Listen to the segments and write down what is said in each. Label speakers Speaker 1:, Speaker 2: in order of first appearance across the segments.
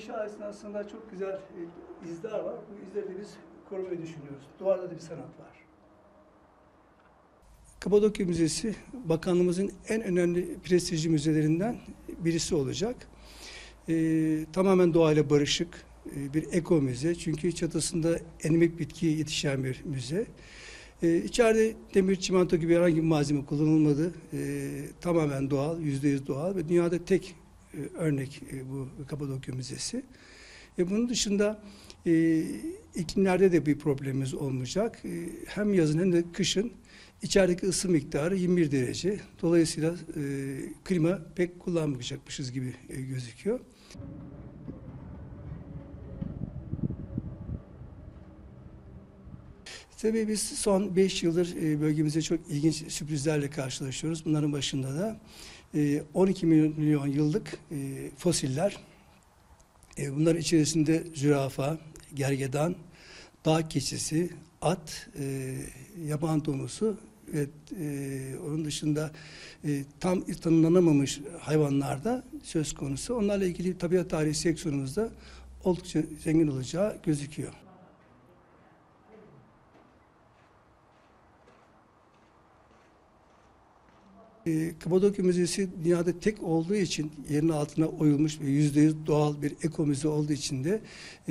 Speaker 1: inşa esnasında çok güzel izler var. Bu izleri de biz korumayı düşünüyoruz. Duvarda da bir sanat var. Kapadokya Müzesi, bakanlığımızın en önemli prestijli müzelerinden birisi olacak. Tamamen doğayla barışık bir eko müze. Çünkü çatısında endemik bitki yetişen bir müze. İçeride demir, çimento gibi herhangi bir malzeme kullanılmadı. Tamamen doğal, %100 doğal ve dünyada tek örnek bu Kapadokya Müzesi. Bunun dışında iklimlerde de bir problemimiz olmayacak. Hem yazın hem de kışın içerideki ısı miktarı 21 derece. Dolayısıyla klima pek kullanmayacakmışız gibi gözüküyor. Tabii biz son 5 yıldır bölgemizde çok ilginç sürprizlerle karşılaşıyoruz. Bunların başında da 12 milyon yıllık fosiller. Bunların içerisinde zürafa, gergedan, dağ keçisi, at, yaban domuzu ve onun dışında tam tanımlanamamış hayvanlar da söz konusu. Onlarla ilgili tabiat tarihi seksiyonumuzda oldukça zengin olacağı gözüküyor. Kapadokya Müzesi dünyada tek olduğu için yerin altına oyulmuş ve %100 doğal bir eko müze olduğu için de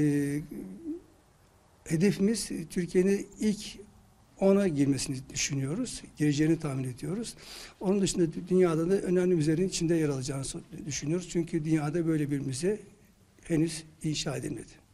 Speaker 1: hedefimiz Türkiye'nin ilk 10'a girmesini düşünüyoruz. Gireceğini tahmin ediyoruz. Onun dışında dünyada da önemli müzelerin içinde yer alacağını düşünüyoruz. Çünkü dünyada böyle bir müze henüz inşa edilmedi.